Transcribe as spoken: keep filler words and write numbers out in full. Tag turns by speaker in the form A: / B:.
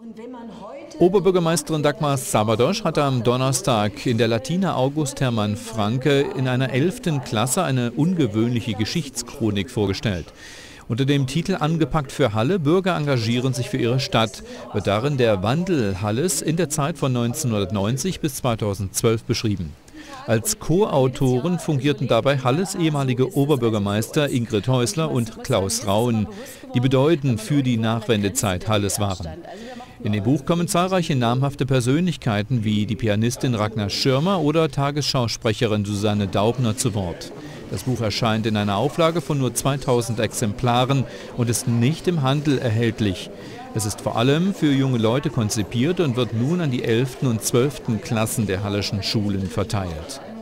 A: Oberbürgermeisterin Dagmar Sabadosch hatte am Donnerstag in der Latina August Hermann Francke in einer elften Klasse eine ungewöhnliche Geschichtschronik vorgestellt. Unter dem Titel »Angepackt für Halle – Bürger engagieren sich für ihre Stadt« wird darin der Wandel Halles in der Zeit von neunzehnhundertneunzig bis zweitausendzwölf beschrieben. Als Co-Autoren fungierten dabei Halles ehemalige Oberbürgermeister Ingrid Häusler und Klaus Rauen, die bedeutend für die Nachwendezeit Halles waren. In dem Buch kommen zahlreiche namhafte Persönlichkeiten wie die Pianistin Ragnar Schirmer oder Tagesschausprecherin Susanne Daubner zu Wort. Das Buch erscheint in einer Auflage von nur zweitausend Exemplaren und ist nicht im Handel erhältlich. Es ist vor allem für junge Leute konzipiert und wird nun an die elften und zwölften Klassen der halleschen Schulen verteilt.